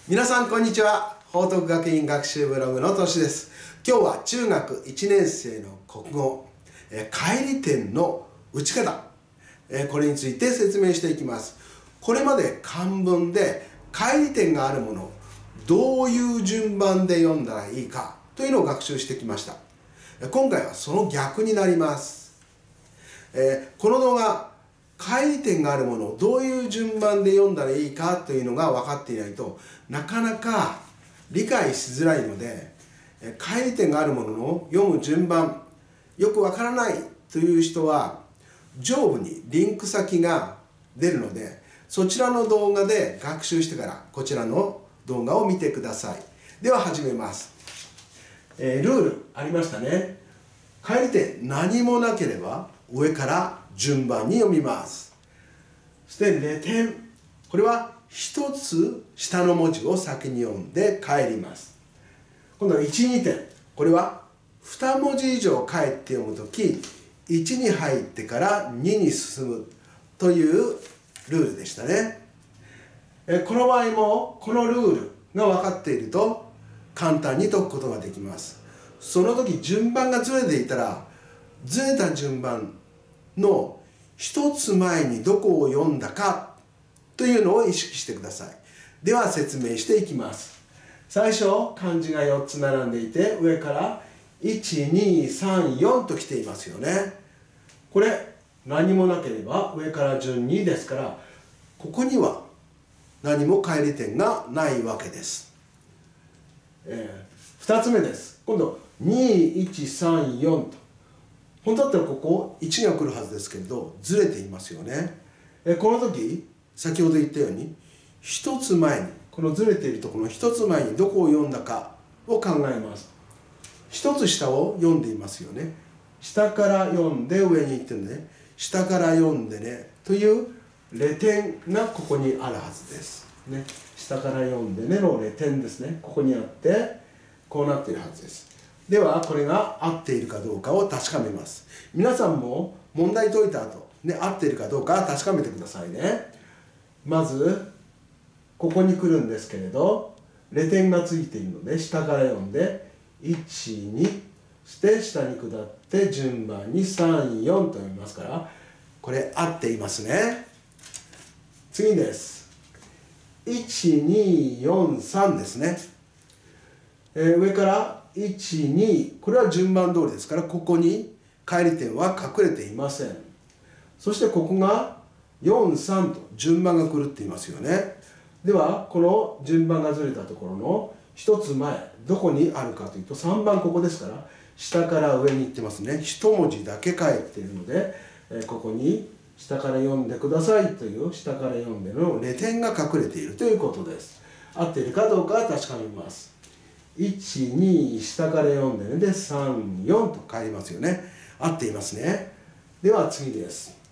皆さんこんにちは。報徳学院学習ブログのとしです。今日は中学1年生の国語返り点の打ち方、これについて説明していきます。これまで漢文で返り点があるもの、どういう順番で読んだらいいかというのを学習してきました。今回はその逆になります。この動画、返り点があるものをどういう順番で読んだらいいかというのが分かっていないとなかなか理解しづらいので、返り点があるものの読む順番よく分からないという人は上部にリンク先が出るので、そちらの動画で学習してからこちらの動画を見てください。では始めます。ルールありましたね。返り点何もなければ上から順番に読みます。そしてレ点、これは一つ下の文字を先に読んで返ります。今度は1、2点、これは2文字以上返って読むとき1に入ってから2に進むというルールでしたね。この場合もこのルールが分かっていると簡単に解くことができます。その時順番がずれていたらずれた順番の一つ前にどこを読んだかというのを意識してください。では説明していきます。最初漢字が4つ並んでいて上から1、2、3、4と来ていますよね。これ何もなければ上から順にですから、ここには何も返り点がないわけです。2つ目です。今度2、1、3、4と本当だったらここ1が来るはずですけれどずれていますよね。この時先ほど言ったように一つ前にこのずれているところの一つ前にどこを読んだかを考えます。一つ下を読んでいますよね。下から読んで上に行ってね、下から読んでねというレ点がここにあるはずですね。下から読んでねのレ点ですね。ここにあってこうなっているはずです。ではこれが合っているかどうかを確かめます。皆さんも問題解いた後、合っているかどうか確かめてくださいね。まずここに来るんですけれどレ点がついているので下から読んで1、2そして下に下って順番に3、4と読みますからこれ合っていますね。次です。1、2、4、3ですね。上から1、2、これは順番通りですからここに返り点は隠れていません。そしてここが4、3と順番が狂っていますよね。ではこの順番がずれたところの一つ前どこにあるかというと3番ここですから下から上に行ってますね。一文字だけ返っているのでここに下から読んでくださいという下から読んでのレ点が隠れているということです。合っているかどうかは確かめます。1、2、下から読んでねで3、4と返りますよね。合っていますね。では次です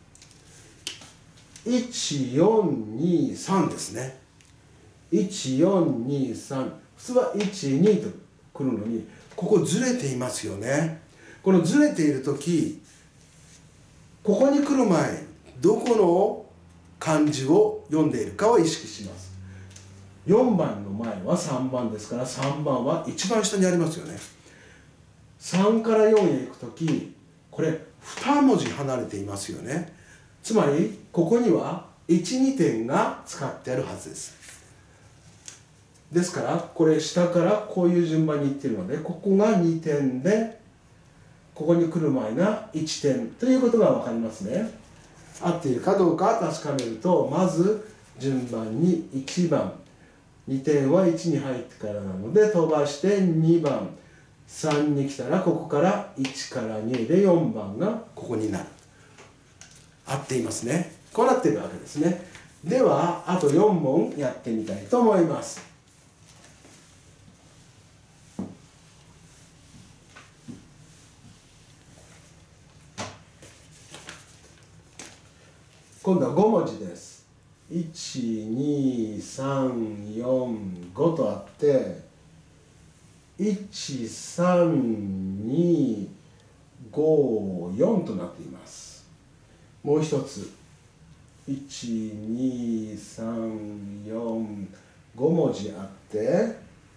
。1、4、2、3ですね。1、4、2、3。普通は1、2と来るのにここずれていますよね。このずれている時ここに来る前どこの漢字を読んでいるかを意識します。4番の前は3番ですから3番は一番下にありますよね。3から4へ行くときこれ2文字離れていますよね。つまりここには1、2点が使ってあるはずです。ですからこれ下からこういう順番にいっているのでここが2点でここに来る前が1点ということが分かりますね。合っているかどうか確かめるとまず順番に1番2点は1に入ってからなので飛ばして2番3に来たらここから1から2で4番がここになる。合っていますね。こうなっているわけですね。ではあと4問やってみたいと思います。今度は5文字です。1、2、3、4、5とあって1、3、2、5、4となっています。もう一つ1、2、3、4、5文字あっって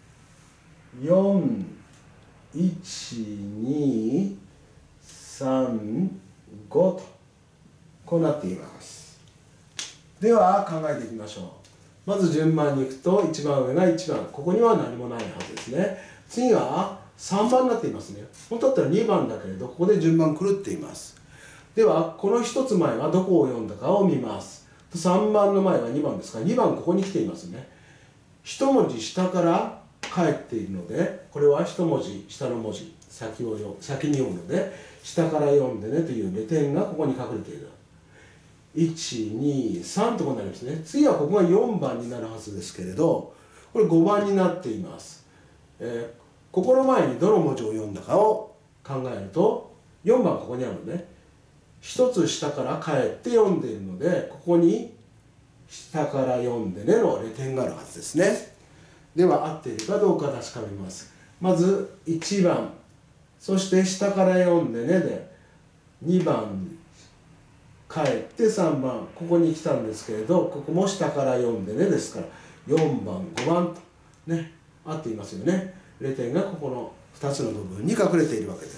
41235とこうなっています。では考えていきましょう。まず順番にいくと一番上が1番、ここには何もないはずですね。次は3番になっていますね。本当だったら2番だけれど、ここで順番狂っています。ではこの1つ前はどこを読んだかを見ます。3番の前は2番ですから、2番ここに来ていますね。1文字下から返っているので、これは1文字下の文字先に読むので、下から読んでねというレ点がここに隠れている。123とこうなりますね。次はここが4番になるはずですけれど、これ5番になっています。ここの前にどの文字を読んだかを考えると、4番ここにあるのね。一つ下から返って読んでいるので、ここに下から読んでねのレ点があるはずですね。では合っているかどうか確かめます。まず1番、そして下から読んでねで2番帰って3番、ここに来たんですけれど、ここも下から読んでねですから4番5番とね合っていますよね。レ点がここの2つの部分に隠れているわけです。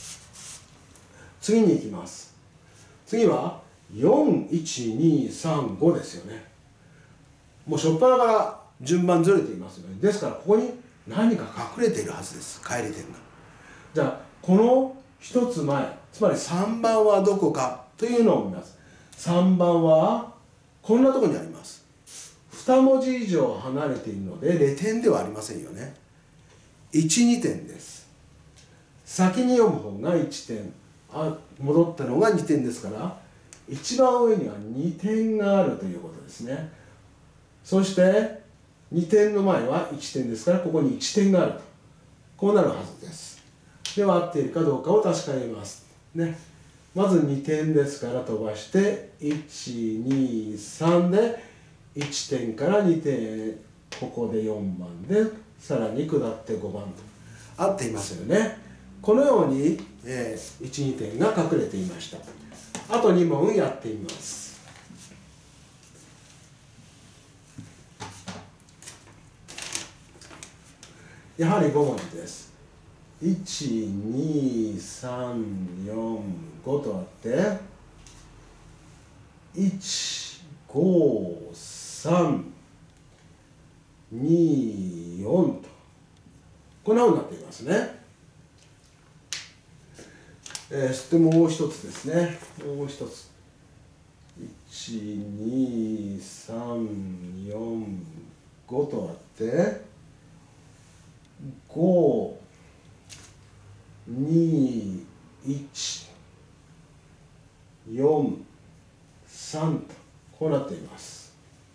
次に行きます。次は41235ですよね。もう初っ端から順番ずれていますよね。ですからここに何か隠れているはずです、返り点が。じゃあこの一つ前、つまり3番はどこかというのを見ます。3番はこんなところにあります。2文字以上離れているのでレ点ではありませんよね。12点です。先に読む方が1点、戻ったのが2点ですから、一番上には2点があるということですね。そして2点の前は1点ですから、ここに1点があるとこうなるはずです。では合っているかどうかを確かめますね。まず2点ですから飛ばして123で1点から2点、ここで4番でさらに下って5番と合っていますよね。このように、12点が隠れていました。あと2問やってみます。やはり5文字です。12345とあって15324とこんなふうになっていますね。そしてもう一つですね。もう一つ12345とあって5214、3とこうなっています。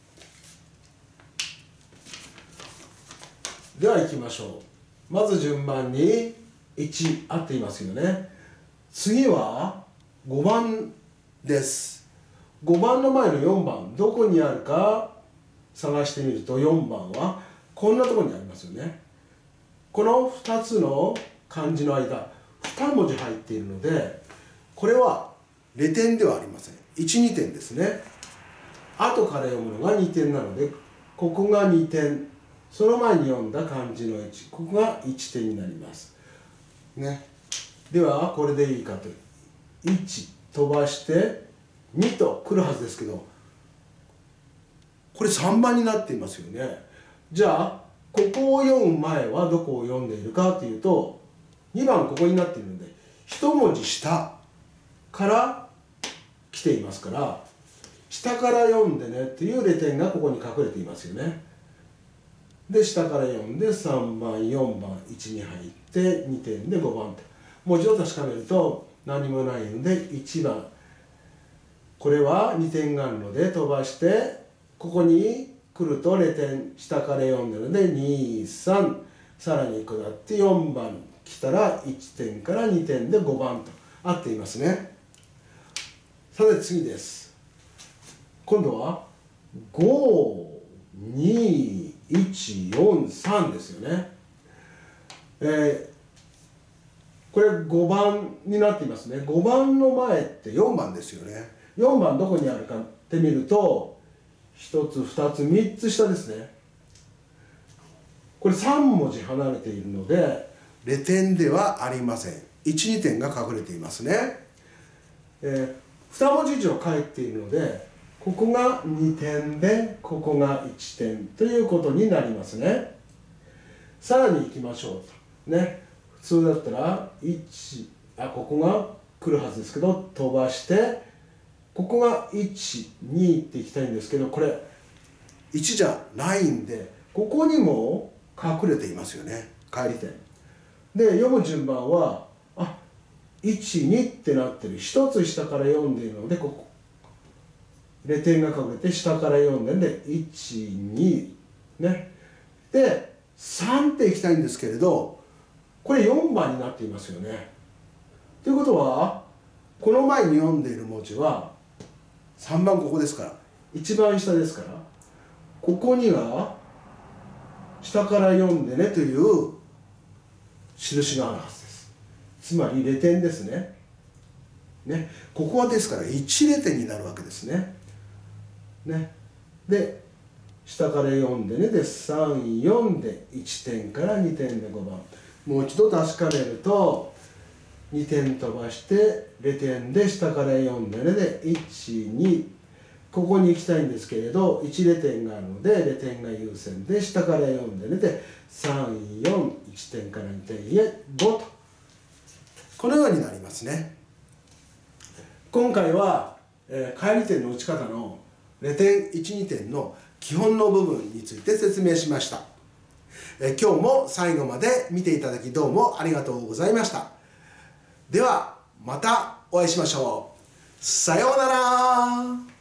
では行きましょう。まず順番に1合っていますよね。次は5番です。5番の前の4番どこにあるか探してみると、4番はこんなところにありますよね。この2つの漢字の間2文字入っているので、これはレ点ではありません。1、2点ですね。後から読むのが2点なので、ここが2点、その前に読んだ漢字の1、ここが1点になりますね。ではこれでいいかと、1飛ばして2と来るはずですけど、これ3番になっていますよね。じゃあここを読む前はどこを読んでいるかというと、2番ここになっているので1文字下から来ていますから、下から読んでねっていうレ点がここに隠れていますよね。で下から読んで3番4番1に入って2点で5番と、もう一度確かめると何もないので1番、これは2点があるので飛ばしてここに来るとレ点下から読んでるので23、さらに下って4番来たら1点から2点で5番と合っていますね。さて次です。今度は52143ですよね。これ5番になっていますね。5番の前って4番ですよね。4番どこにあるかって見ると、1つ2つ3つ下ですね。 これ3文字離れているのでレ点ではありません。12点が隠れていますね。2文字以上返っているのでここが2点でここが1点ということになりますね。さらにいきましょうね。普通だったらここが来るはずですけど飛ばしてここが12っていきたいんですけどこれ1じゃないんでここにも隠れていますよね、返り点で。読む順番は12ってなってる、1つ下から読んでいるのでここレ点が隠れて下から読んでるんで12ね。で3っていきたいんですけれどこれ4番になっていますよね。ということはこの前に読んでいる文字は3番ここですから一番下ですからここには下から読んでねという印があるはずです。つまりレ点ですね。ここはですから1レ点になるわけですね。で下から読んでねで3、4で1点から2点で5番。もう一度確かめると2点飛ばしてレ点で下から読んでねで1、2ここに行きたいんですけれど1レ点があるのでレ点が優先で下から読んでねで3、4、1点から2点へ5とこのようになりますね。今回は、返り点の打ち方のレ点1、2点の基本の部分について説明しました。今日も最後まで見ていただきどうもありがとうございました。ではまたお会いしましょう。さようなら。